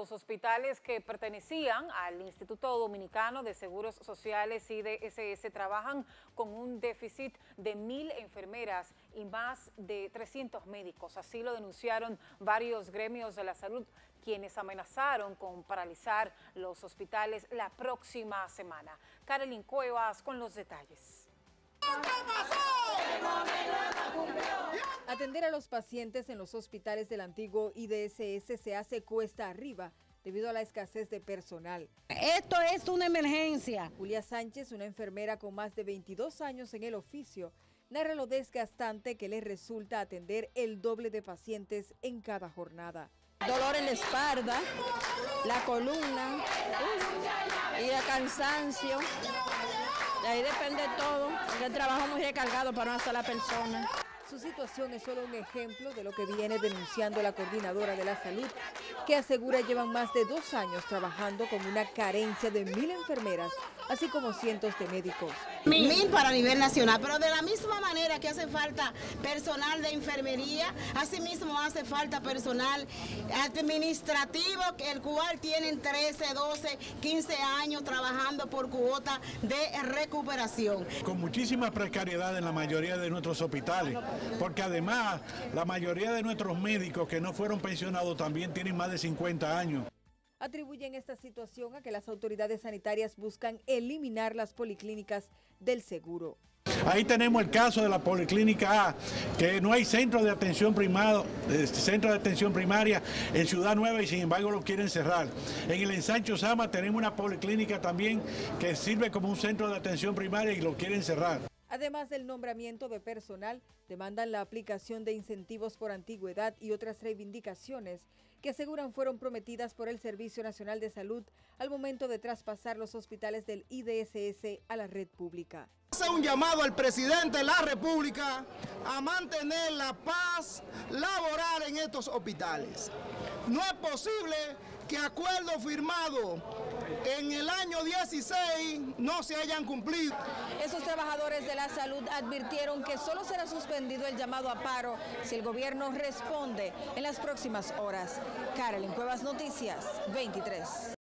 los hospitales que pertenecían al Instituto Dominicano de Seguros Sociales IDSS trabajan con un déficit de 1.000 enfermeras y más de 300 médicos. Así lo denunciaron varios gremios de la salud, quienes amenazaron con paralizar los hospitales la próxima semana. Carolyn Cuevas con los detalles. Atender a los pacientes en los hospitales del antiguo IDSS se hace cuesta arriba debido a la escasez de personal. Esto es una emergencia. Julia Sánchez, una enfermera con más de 22 años en el oficio, narra lo desgastante que le resulta atender el doble de pacientes en cada jornada. Dolor en la espalda, la columna y el cansancio. De ahí depende todo, el trabajo muy recargado para una sola persona. Su situación es solo un ejemplo de lo que viene denunciando la coordinadora de la salud, que asegura llevan más de 2 años trabajando con una carencia de 1.000 enfermeras, así como cientos de médicos. 1.000 para nivel nacional, pero de la misma manera que hace falta personal de enfermería, asimismo hace falta personal administrativo, el cual tienen 13, 12, 15 años trabajando por cuota de recuperación. Con muchísima precariedad en la mayoría de nuestros hospitales, porque además la mayoría de nuestros médicos que no fueron pensionados también tienen más de 50 años. Atribuyen esta situación a que las autoridades sanitarias buscan eliminar las policlínicas del seguro. Ahí tenemos el caso de la Policlínica A, que no hay centro de atención primaria en Ciudad Nueva y sin embargo lo quieren cerrar. En el Ensancho Sama tenemos una policlínica también que sirve como un centro de atención primaria y lo quieren cerrar. Además del nombramiento de personal, demandan la aplicación de incentivos por antigüedad y otras reivindicaciones que aseguran fueron prometidas por el Servicio Nacional de Salud al momento de traspasar los hospitales del IDSS a la red pública. Hace un llamado al presidente de la República a mantener la paz laboral en estos hospitales. No es posible que acuerdos firmados en el año 16 no se hayan cumplido. Esos trabajadores de la salud advirtieron que solo será suspendido el llamado a paro si el gobierno responde en las próximas horas. Carolyn Cuevas, Noticias 23.